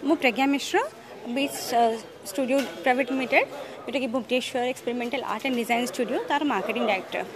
मु Pragya Mishra beach studio private limited जोटा कि Bhubaneswar experimental art and design studio तार marketing director.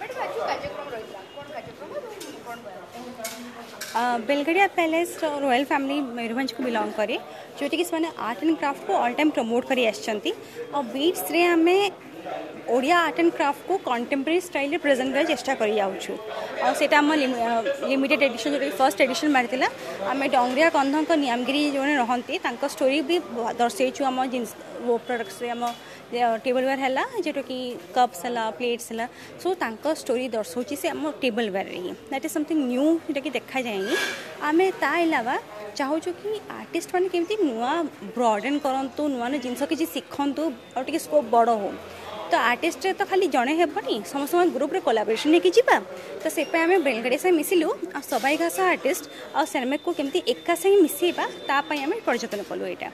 Belgadia palace royal family Mayurbhanj को बिलोंग करे जोटी कि आर्ट एंड क्राफ्ट को ऑल टाइम प्रमोट करी आछंती और बीट्स रे हमें ओडिया आर्ट एंड क्राफ्ट को कंटेम्परेरी स्टाइल रे प्रेजेंट कर चेष्टा करी जाउछु और सेटा हम लिमिटेड एडिशन जो फर्स्ट एडिशन मारितिला आम डंगरिया कंधक नियामगिरी जो रहती स्टोरी भी दर्शेचु आम जिन वो प्रोडक्ट्स आम टेबलवेयर है जोटा कि कप्स है प्लेट्स है सो तांको स्टोरी दर्शाऊँ से आम टेबलवेयर ही दैट इज समथिंग न्यू जोटा कि देखा जाएगी आम ता अलावा चाहूँ कि आर्टिस्ट मैंने केमती नुआ ब्रॉडेन करूँ नुआ नुआ जिनस किसी शिखु और टी स्कोप बड़ हो तो आर्टिस्ट तो खाली जड़े हेबनी समस्त ग्रुप रे कोलाबोरेशन लेकिन जावा तो से आम बेलगड़िया से मिसिलु आ सबाई घास आर्टिस्ट और सेरमेक को केमती एका संगे मिसेबा तापाई आम पर्यटन कलु यहाँ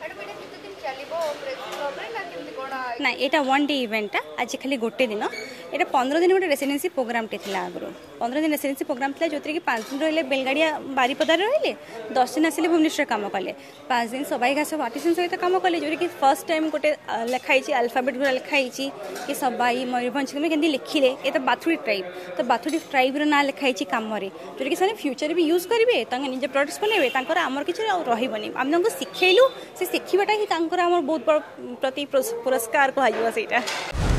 ना यहाँ वन डे इवेंटा आज खाली गोटे दिन ये 15 दिन गोटे रेसिडेंसी प्रोग्राम टे आगु 15 दिन रेसिडेंसी प्रोग्राम था जो कि 5 दिन रही बेलगाड़िया बारिपदार रही 10 दिन आसिले भुवनेश्वर कम कले 5 दिन सबाई घास आर्टिस्ट सहित कम कले जो कि फर्स्ट टाइम गोटे लिखाई अल्फाबेट गुरा लिखाई कि सबाई मयूरभंज के लिखिले ये तो बाथुड़ी ट्राइब तो बाथुड़ी ट्राइब ना लिखाई कम जो कि फ्यूचर भी यूज करेंगे निजे प्रोडक्ट्स बनइबे आमर किसी रही आम शिखेलु से शिखाटा ही बहुत बड़ प्रति पुरस्कार कह